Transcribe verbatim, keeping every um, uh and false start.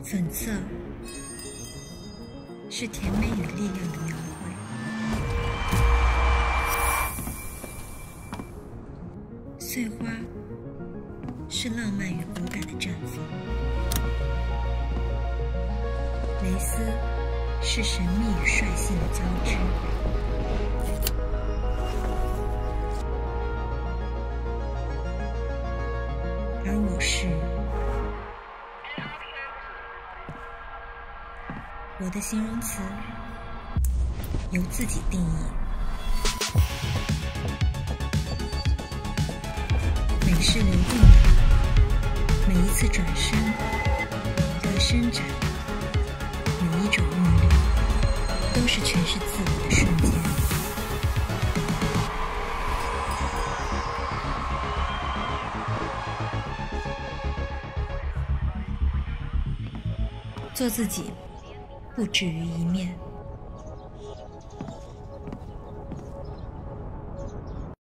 粉色是甜美与力量的描绘，碎花是浪漫与骨感的绽放，蕾丝是神秘与率性的交织。而我是，我的形容词由自己定义。美是流动的，每一次转身和伸展，每一种韵律，都是诠释自我的瞬间。做自己，不止于一面。